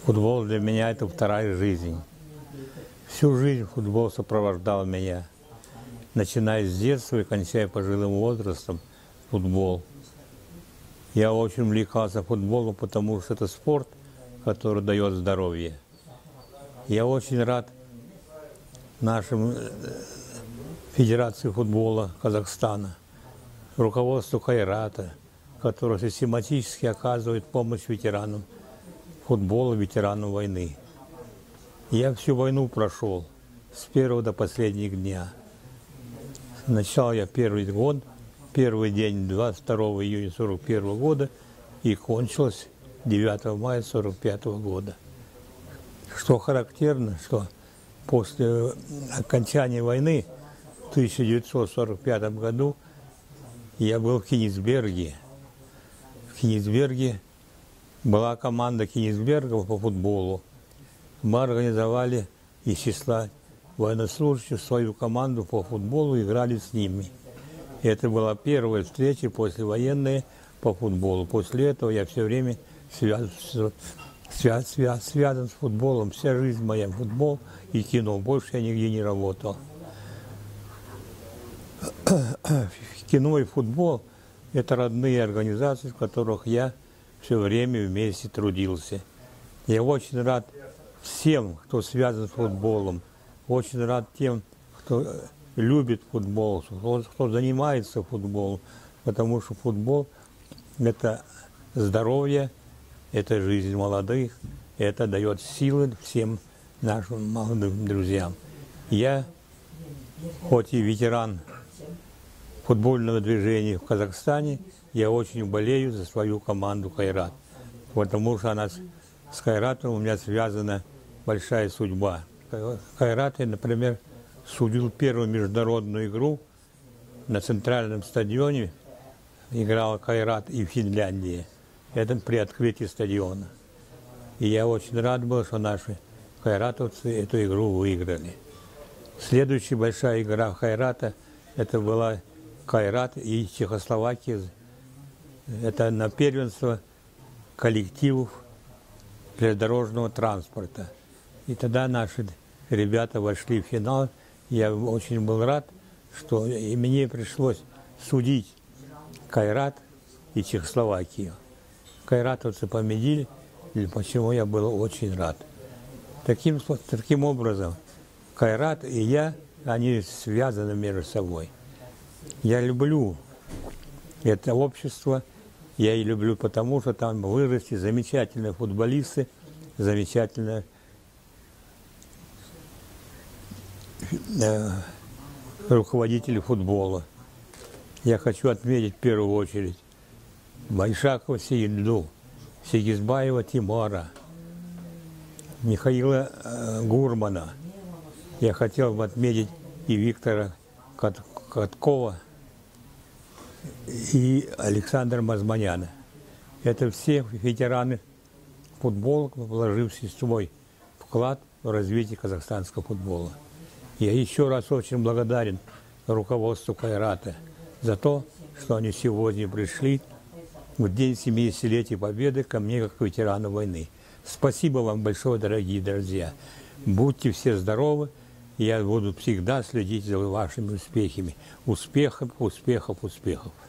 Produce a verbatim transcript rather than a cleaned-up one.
Футбол для меня – это вторая жизнь. Всю жизнь футбол сопровождал меня, начиная с детства и кончая пожилым возрастом, футбол. Я очень увлекался футболом, потому что это спорт, который дает здоровье. Я очень рад нашим Федерации футбола Казахстана, руководству Кайрата, которое систематически оказывает помощь ветеранам футбола, ветеранам войны. Я всю войну прошел с первого до последнего дня. Начал я первый год, первый день двадцать второго июня сорок первого года и кончилось девятого мая сорок пятого года. Что характерно, что после окончания войны в тысяча девятьсот сорок пятом году я был в Кенигсберге. В Кенигсберге была команда Кенигсберга по футболу. Мы организовали из числа военнослужащих свою команду по футболу и играли с ними. И это была первая встреча послевоенная по футболу. После этого я все время связан, связан, связан, связан с футболом. Вся жизнь моя футбол и кино. Больше я нигде не работал. Кино и футбол – это родные организации, в которых я все время вместе трудился. Я очень рад всем, кто связан с футболом. Очень рад тем, кто любит футбол, кто, кто занимается футболом. Потому что футбол – это здоровье, это жизнь молодых, это дает силы всем нашим молодым друзьям. Я, хоть и ветеран футбольного движения в Казахстане, я очень болею за свою команду «Кайрат», потому что она, с «Кайратом» у меня связана большая судьба. «Кайрат», я, например, судил первую международную игру на центральном стадионе, играл «Кайрат» и в Финляндии. Это при открытии стадиона. И я очень рад был, что наши кайратовцы эту игру выиграли. Следующая большая игра «Кайрата» это была «Кайрат» и Чехословакия. Это на первенство коллективов железнодорожного транспорта. И тогда наши ребята вошли в финал. Я очень был рад, что и мне пришлось судить Кайрат и Чехословакию. Кайратовцы победили, и почему я был очень рад. Таким, таким образом, Кайрат и я, они связаны между собой. Я люблю это общество, я и люблю потому, что там выросли замечательные футболисты, замечательные э, руководители футбола. Я хочу отметить в первую очередь Байшакова Сеиду, Сегизбаева Тимара, Михаила э, Гурмана. Я хотел бы отметить и Виктора Кат Каткова, и Александра Мазманяна. Это все ветераны футбола, вложившие свой вклад в развитие казахстанского футбола. Я еще раз очень благодарен руководству Кайрата за то, что они сегодня пришли в день семидесятилетия Победы ко мне как к ветерану войны. Спасибо вам большое, дорогие друзья. Будьте все здоровы. Я буду всегда следить за вашими успехами. Успехов, успехов, успехов.